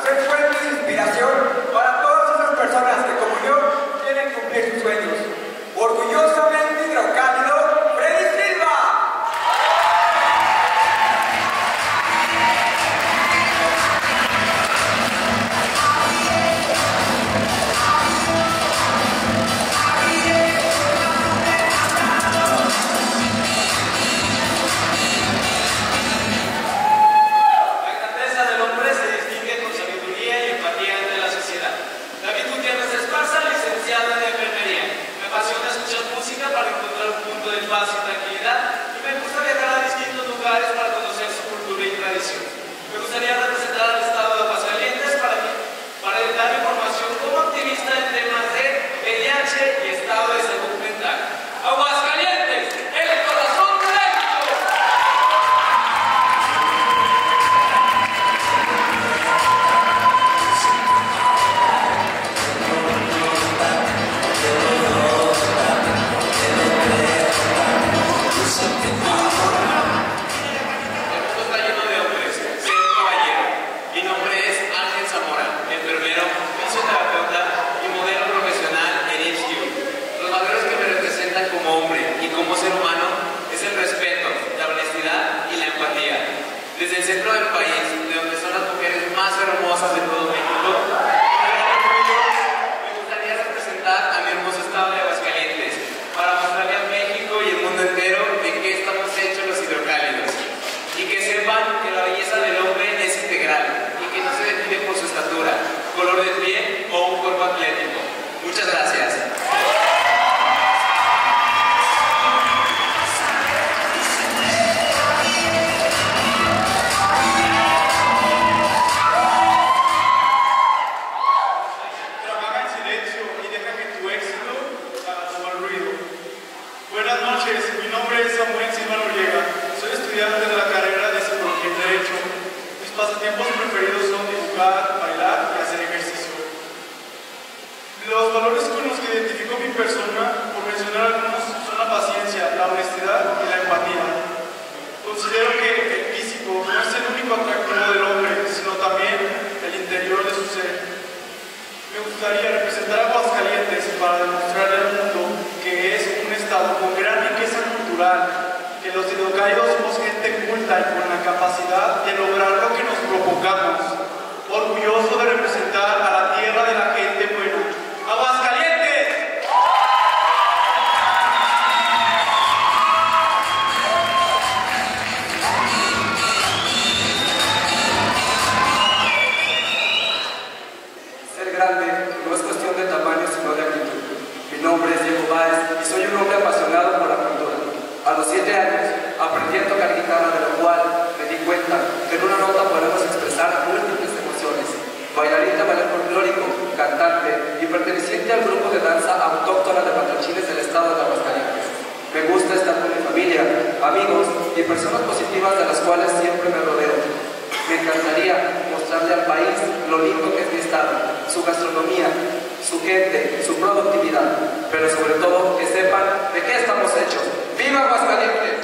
ser fuente de inspiración para todas esas personas que, como yo, quieren cumplir sus sueños. Orgullosamente hidrocálido, Freddy Silva. Para encontrar un punto de paz y tranquilidad, y me gusta viajar a distintos lugares para conocer su cultura y tradición. Me gustaría representar al estado de Aguascalientes para dar información como activista en temas de VIH y estado de salud mental. ¡Aguascalientes, el corazón del éxito! Como ser humano es el respeto, la honestidad y la empatía. Desde el centro del país, de donde son las mujeres más hermosas de todo México, me gustaría representar a mi hermoso estado de Aguascalientes para mostrarle a México y el mundo entero de qué estamos hechos los hidrocálidos, y que sepan que la belleza del hombre es integral y que no se define por su estatura, color de piel o un cuerpo atlético. Muchas gracias. Bailar y hacer ejercicio. Los valores con los que identifico mi persona, por mencionar algunos, son la paciencia, la honestidad y la empatía. Considero que el físico no es el único atractivo del hombre, sino también el interior de su ser. Me gustaría representar a Aguascalientes para demostrarle al mundo que es un estado con gran riqueza cultural, que los hidrocálidos somos gente culta y con la capacidad de lograr lo que nos propongamos. Orgulloso de representar a la tierra de la gente buena. ¡Aguascalientes! Ser grande no es cuestión de tamaño, sino de actitud. Mi nombre es Diego Báez y soy un hombre apasionado por la cultura. A los 7 años aprendí a tocar guitarra, de lo cual me di cuenta que en una nota podemos expresar múltiples emociones. Bailarín de ballet folclórico, cantante y perteneciente al grupo de danza autóctona de Patachines del estado de Aguascalientes. Me gusta estar con mi familia, amigos y personas positivas de las cuales siempre me rodeo. Me encantaría mostrarle al país lo lindo que es mi estado, su gastronomía, su gente, su productividad, pero sobre todo que sepan de qué estamos hechos. ¡Viva Aguascalientes!